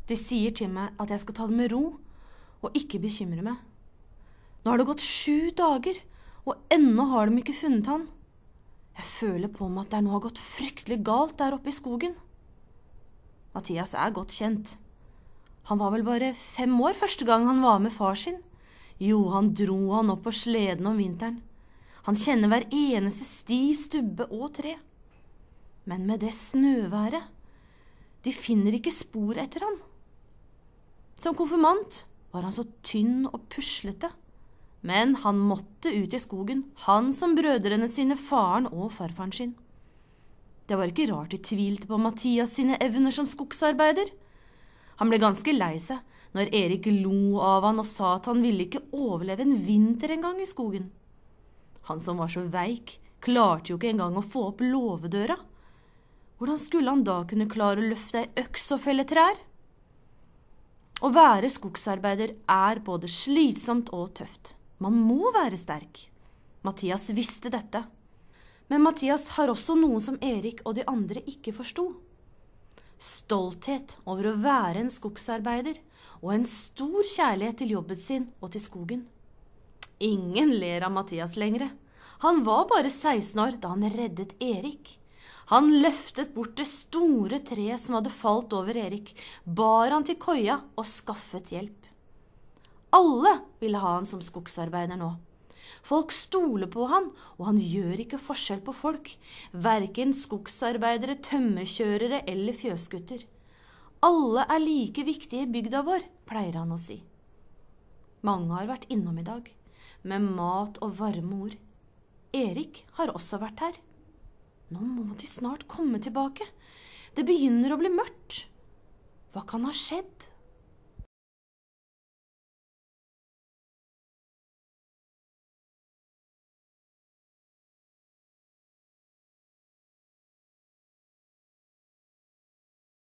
De sier til meg at jeg skal ta det med ro, og ikke bekymre meg. Nå har det gått 7 dager, og ennå har de ikke funnet han. Jeg føler på meg at det nå har gått fryktelig galt der oppe i skogen. Mathias godt kjent. Han var vel bare 5 år første gang han var med far sin. Jo, han dro han opp på sleden om vinteren. Han kjenner hver eneste sti, stubbe og tre. Men med det snøværet, de finner ikke spor etter han. Som konfirmant var han så tynn og puslete. Men han måtte ut i skogen, han som brødrene sine, faren og farfaren sin. Det var ikke rart de tvilte på Mathias sine evner som skogsarbeider. Han ble ganske lei seg når Erik lo av han og sa at han ville ikke overleve en vinter en gang i skogen. Han som var så veik, klarte jo ikke engang å få opp låvedøra. Hvordan skulle han da kunne klare å løfte ei øks og felle trær? Å være skogsarbeider både slitsomt og tøft. Man må være sterk. Mathias visste dette. Men Mathias har også noe som Erik og de andre ikke forstod. Stolthet over å være en skogsarbeider, og en stor kjærlighet til jobben sin og til skogen. Ingen ler av Mathias lengre. Han var bare 16 år da han reddet Erik. Han løftet bort det store treet som hadde falt over Erik, bar han til koia og skaffet hjelp. Alle ville ha han som skogsarbeider nå. Folk stoler på han, og han gjør ikke forskjell på folk, hverken skogsarbeidere, tømmerkjørere eller fjøsgutter. Alle like viktige i bygda vår, pleier han å si. Mange har vært innom i dag, med mat og varme ord. Erik har også vært her. Nå må de snart komme tilbake. Det begynner å bli mørkt. Hva kan ha skjedd?